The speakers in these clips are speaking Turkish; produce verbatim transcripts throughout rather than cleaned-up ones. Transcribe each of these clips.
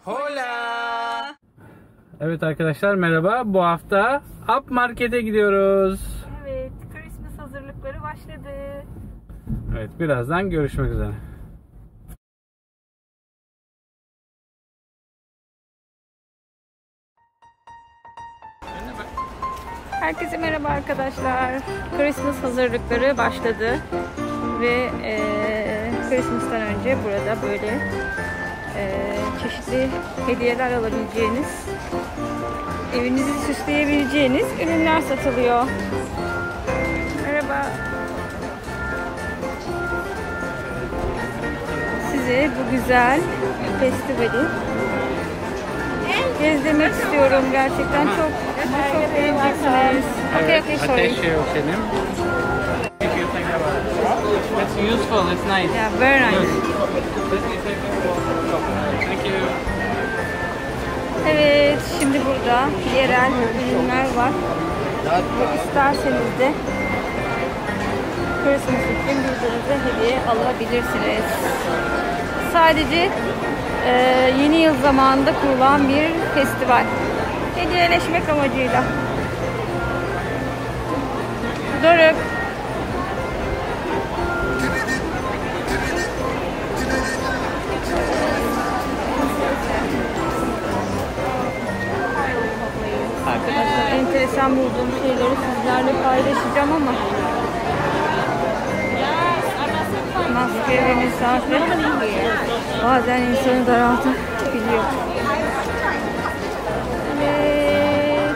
Hola. Evet arkadaşlar merhaba. Bu hafta Up Market'e gidiyoruz. Evet, Christmas hazırlıkları başladı. Evet, birazdan görüşmek üzere. Herkese merhaba arkadaşlar. Christmas hazırlıkları başladı ve e, Christmas'tan önce burada böyle e, çeşitli hediyeler alabileceğiniz, evinizi süsleyebileceğiniz ürünler satılıyor. Merhaba. Size bu güzel festivali gezdirmek istiyorum. Gerçekten çok ama çok beğeneceksiniz. Okay, okay, sorry. Ateşe ölçelim. It's useful, it's nice. Yeah, very nice. Thank you. Evet, şimdi burada yerel ürünler var. Ve isterseniz de Christmas için birbirinize hediye alabilirsiniz. Sadece e, yeni yıl zamanında kurulan bir festival. Hediyeleşmek amacıyla. Doruk. Arkadaşlar enteresan bulduğum şeyleri sizlerle paylaşacağım ama maske ve mesafe bazen insanı daraltabiliyor. Evet.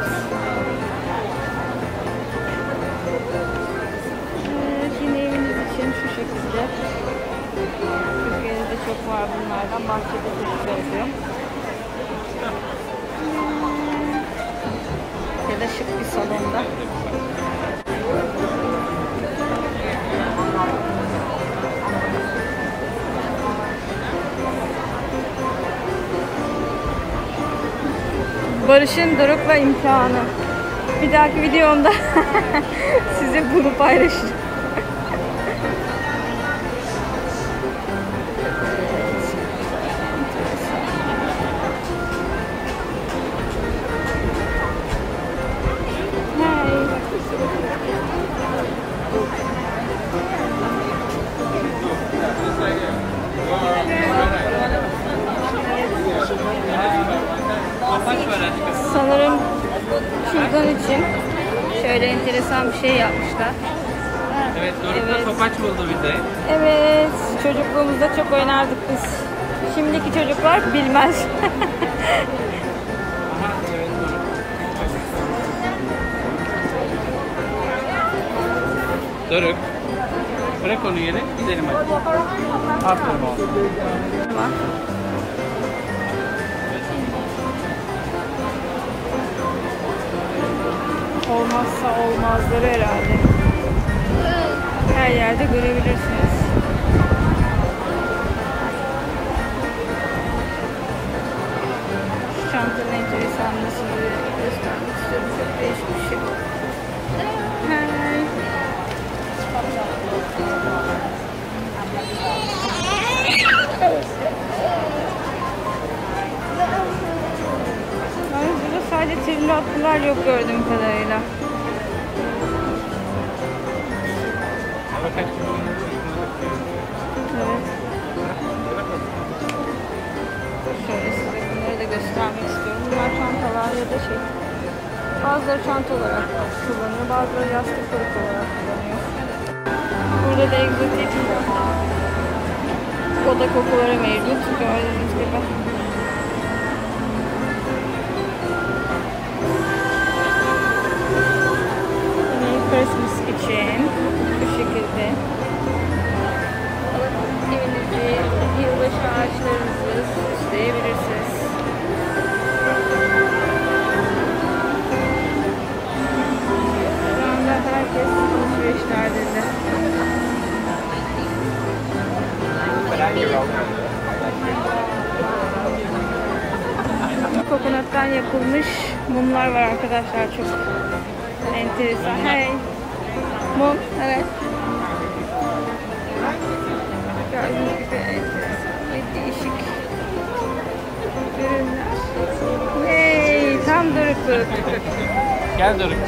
Evet, yine eviniz için şu şekilde. Türkiye'de de çok var bunlardan. Bahçede çocuk yazıyor. Ya da şık bir salonda. Barış'ın Doruk'la imtihanı. Bir dahaki videomda size bunu paylaşacağım. Sanırım şuradan için şöyle enteresan bir şey yapmışlar. Evet, Doruk da topaç buldu bize. Evet, çocukluğumuzda çok oynardık biz. Şimdiki çocuklar bilmez. Aha, evet Doruk. Doruk. Bırak onu yere, gidelim hadi. Aferin oğlum. Tamam. Olmazsa olmazları herhalde. Her yerde görebilirsiniz. Şu çantanın enteresanını size göstermek istiyorum. Çok değişik bir şey. Hey. Yani burada sadece trillatlılar yok gördüğüm kadarıyla. Evet. Şöyle size bunları da göstermek istiyorum. Bunlar çantalar ya da şey. Bazıları çanta olarak kullanıyor, bazıları yastık kılık olarak kullanıyor. Burada da egzotik oda kokuları mevcut. Gördüğünüz gibi. Christmas için bu şekilde evinizi, yılbaşı ağaçlarınızı süsleyebilirsiniz. Şu anda herkes alışverişlerde. Kokonattan yapılmış mumlar var arkadaşlar, çok enteresan. Hey. Mum, evet. Gördüğünüz gibi enteresan ve değişik ürünler. Doruk. Gel Doruk.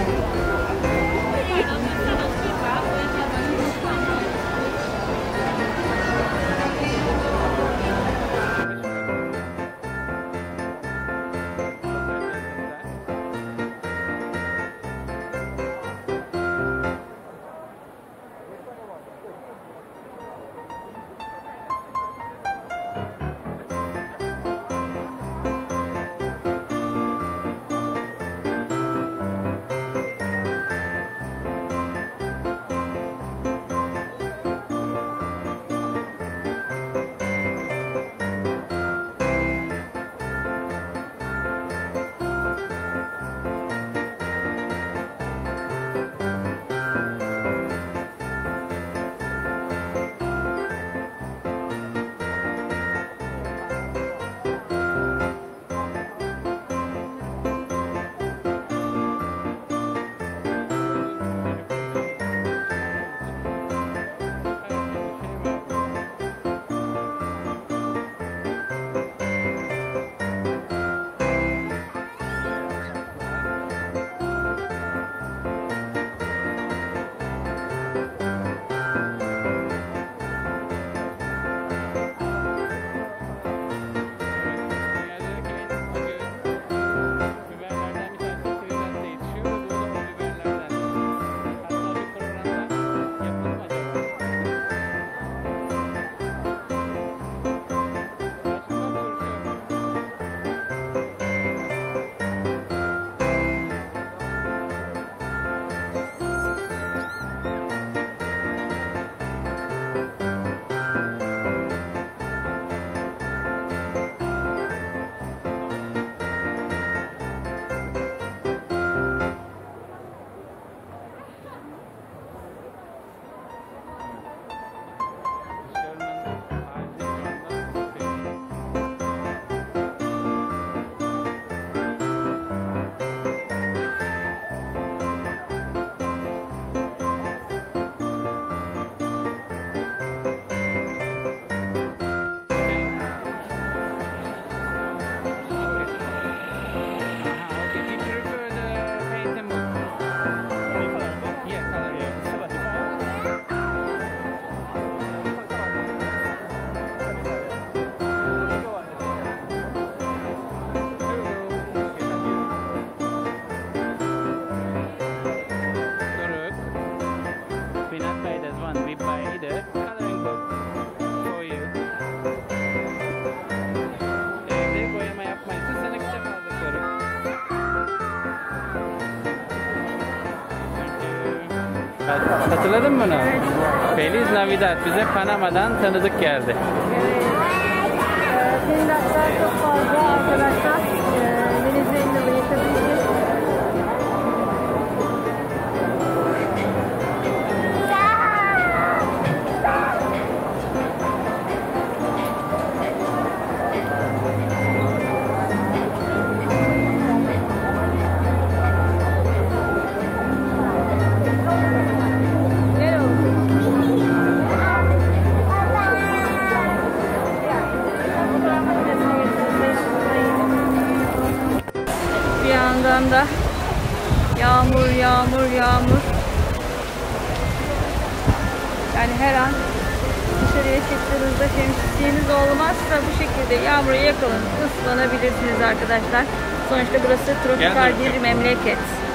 Hatırladın mı bunu? Evet. Feliz Navidad bize Panama'dan tanıdık geldi. Evet. Ee, senin hatta çok fazla arkadaşlar e, Venezuela'da yaşadığı için bir yandan da yağmur, yağmur, yağmur. Yani her an dışarıya çıktığınızda şemsiyeniz olmazsa bu şekilde yağmura yakalanıp ıslanabilirsiniz arkadaşlar. Sonuçta burası tropikal bir memleket.